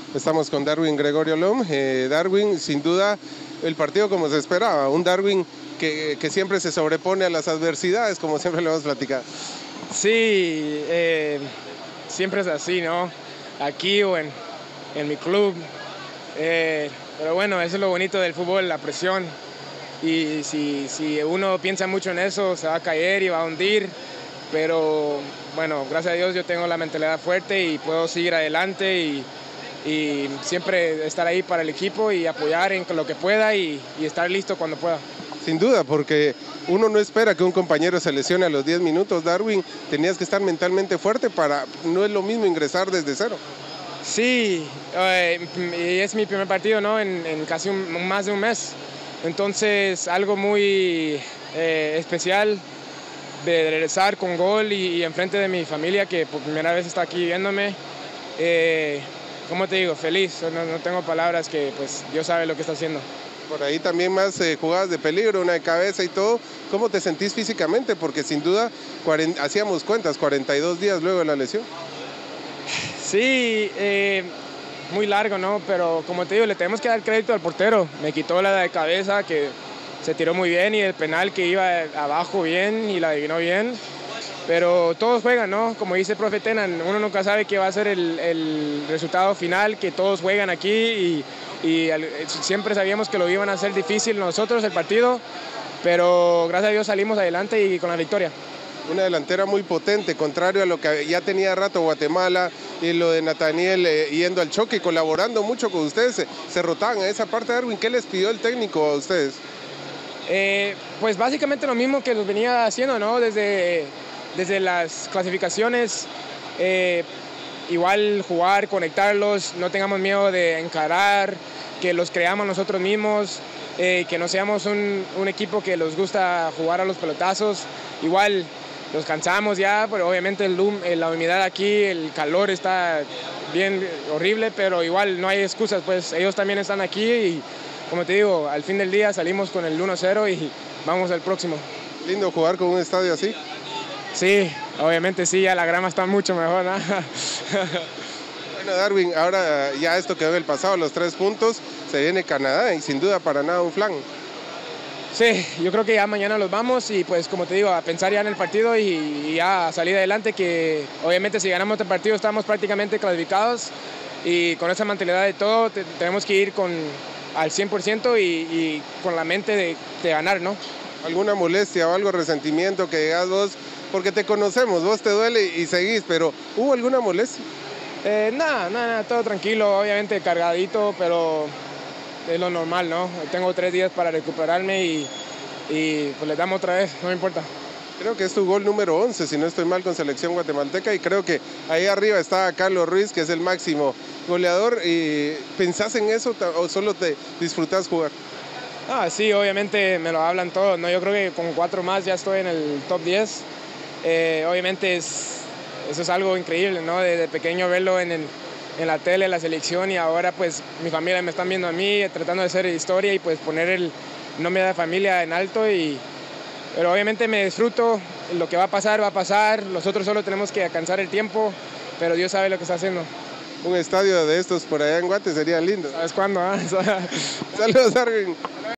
Estamos con Darwin Gregorio Lom. Darwin, sin duda, el partido como se esperaba. Un Darwin que siempre se sobrepone a las adversidades, como siempre le hemos platicado. Sí, siempre es así, ¿no? Aquí o en mi club. Pero bueno, eso es lo bonito del fútbol, la presión. Y si uno piensa mucho en eso, se va a caer y va a hundir. Pero bueno, gracias a Dios yo tengo la mentalidad fuerte y puedo seguir adelante y siempre estar ahí para el equipo y apoyar en lo que pueda y estar listo cuando pueda. Sin duda, porque uno no espera que un compañero se lesione a los 10 minutos. Darwin, tenías que estar mentalmente fuerte no es lo mismo ingresar desde cero. Sí, es mi primer partido, ¿no? En casi más de un mes. Entonces, algo muy especial de regresar con gol y enfrente de mi familia que por primera vez está aquí viéndome. ¿Cómo te digo? Feliz, no tengo palabras, que pues Dios sabe lo que está haciendo. Por ahí también más jugadas de peligro, una de cabeza y todo. ¿Cómo te sentís físicamente? Porque sin duda, hacíamos cuentas, 42 días luego de la lesión. Sí, muy largo, ¿no? Pero como te digo, le tenemos que dar crédito al portero. Me quitó la de cabeza, que se tiró muy bien, y el penal que iba abajo bien y la adivinó bien. Pero todos juegan, ¿no? Como dice el profe Tenan, uno nunca sabe qué va a ser el resultado final, que todos juegan aquí y siempre sabíamos que lo iban a hacer difícil nosotros el partido, pero gracias a Dios salimos adelante y con la victoria. Una delantera muy potente, contrario a lo que ya tenía rato Guatemala y lo de Nathaniel yendo al choque y colaborando mucho con ustedes. Se rotaban a esa parte. Darwin, ¿qué les pidió el técnico a ustedes? Pues básicamente lo mismo que los venía haciendo, ¿no? Desde las clasificaciones, igual jugar, conectarlos, no tengamos miedo de encarar, que los creamos nosotros mismos, que no seamos un equipo que les gusta jugar a los pelotazos. Igual nos cansamos ya, pero obviamente la humedad aquí, el calor está bien horrible, pero igual no hay excusas, pues ellos también están aquí y como te digo, al fin del día salimos con el 1-0 y vamos al próximo. Lindo jugar con un estadio así. Sí, obviamente sí, ya la grama está mucho mejor, ¿no? Bueno, Darwin, ahora ya esto quedó en el pasado, los 3 puntos, se viene Canadá y sin duda para nada un flan. Sí, yo creo que ya mañana los vamos y pues como te digo, a pensar ya en el partido y ya a salir adelante, que obviamente si ganamos el partido estamos prácticamente clasificados y con esa mentalidad de todo tenemos que ir al 100% y con la mente de ganar, ¿no? ¿Alguna molestia o algo, resentimiento que digas vos? Porque te conocemos, vos te duele y seguís, pero ¿hubo alguna molestia? Nada, todo tranquilo, obviamente cargadito, pero es lo normal, ¿no? Tengo 3 días para recuperarme y pues le damos otra vez, no me importa. Creo que es tu gol número 11, si no estoy mal, con selección guatemalteca, y creo que ahí arriba está Carlos Ruiz, que es el máximo goleador. ¿Y pensás en eso o solo te disfrutás jugar? Sí, obviamente me lo hablan todos, ¿no? Yo creo que con 4 más ya estoy en el top 10. Obviamente eso es algo increíble, ¿no? Desde pequeño verlo en la tele, la selección, y ahora pues mi familia me están viendo a mí, tratando de hacer historia y pues poner el nombre de la familia en alto. Pero obviamente me disfruto, lo que va a pasar, nosotros solo tenemos que alcanzar el tiempo, pero Dios sabe lo que está haciendo. Un estadio de estos por allá en Guate sería lindo. ¿Sabes cuándo? Saludos, Darwin.